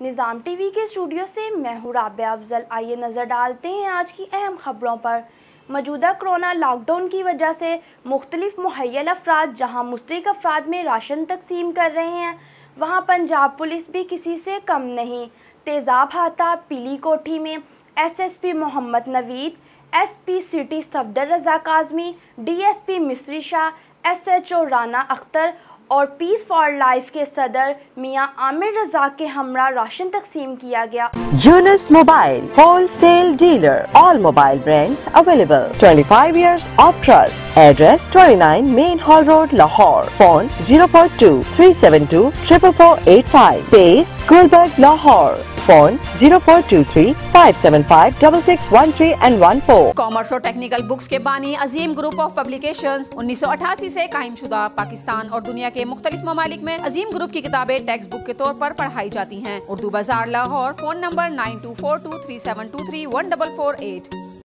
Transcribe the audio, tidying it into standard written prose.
निज़ाम TV के studio से मैं हूँ राबिया अफजल। आइए नज़र डालते हैं आज की अहम खबरों पर। मौजूदा कोरोना लॉकडाउन की वजह से मुख्तलिफ मुहैयल अफराद जहाँ मुस्तरिक अफराद में राशन तकसीम कर रहे हैं, वहाँ पंजाब पुलिस भी किसी से कम नहीं। तेज़ाब हाता पीली कोठी में SSP Mohammed Naveed, SP city Safdar Raza Kazmi, DSP Misri Shah, SHO Rana Akhtar और पीस फॉर लाइफ के सदर मियां आमिर रजा के हमरा राशन तकसीम किया गया। Yunus mobile wholesale dealer, all mobile brands available, 25 years of trust. Address 29 Main Hall Road, Lahore. Phone 042-372-44485. Base Gulberg, Lahore. Phone 0423-575-6613 and 14. Commerce और technical books के बानी अजीम ग्रुप ऑफ पब्लिकेशंस 1988 से कायम शुदा पाकिस्तान और दुनिया के मुख्तलिफ ममालिक में अजीम ग्रुप की किताबें टेक्स्ट बुक के तौर पर पढ़ाई जाती हैं। उर्दू बाजार लाहौर। Phone number 924237231448।